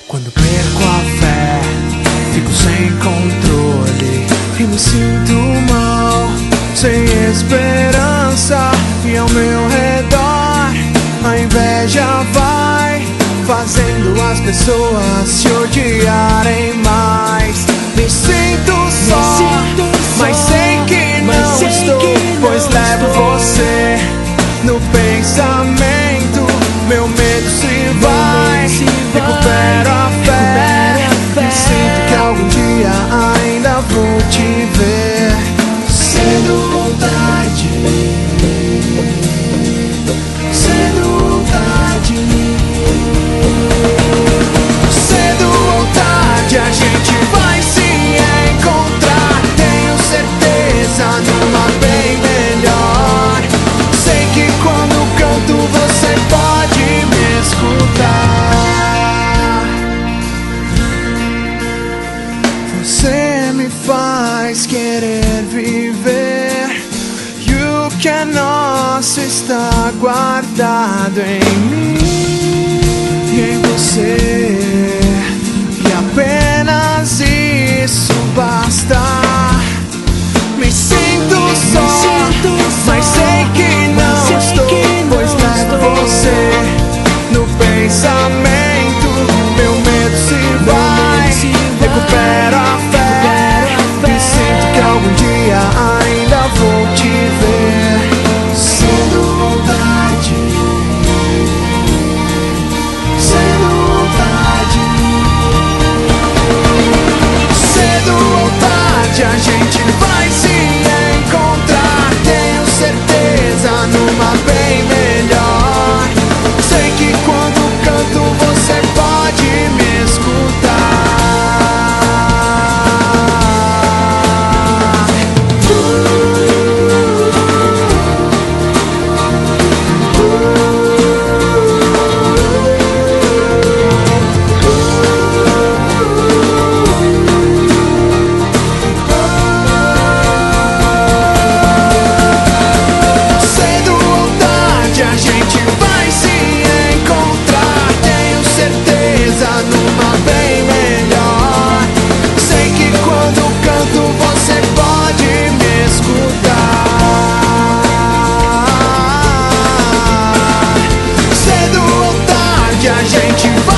Quando perco a fé, fico sem controle e me sinto mal, sem esperança. E ao meu redor a inveja vai fazendo as pessoas te odiarem mais. Me sinto só, mas sei que não estou, pois levo você no pensamento. Meu medo se vai, recupero a fé. Me sinto que algum dia ainda vou te ver. Cedo ou tarde, cedo ou tarde, cedo ou tarde a gente vai se encontrar. Tenho certeza numa bem melhor. Sei que quando canto você pode me escutar. Você me faz querer viver, e o que é nosso está guardado em mim e em você, e apenas isso basta. Me sinto só, mas sei que não estou, pois levo você no pensamento. Meu medo se vai, recupero a fé. Me sinto que algum dia ainda vou te ver. Cedo ou tarde, cedo ou tarde, cedo ou tarde a gente vai se encontrar. Tenho certeza numa bem melhor. Sei que quando canto você pode me escutar. Cedo ou tarde a gente vai se encontrar. Tenho certeza numa bem melhor. Sei que quando canto você pode me escutar. Cedo ou tarde a gente vai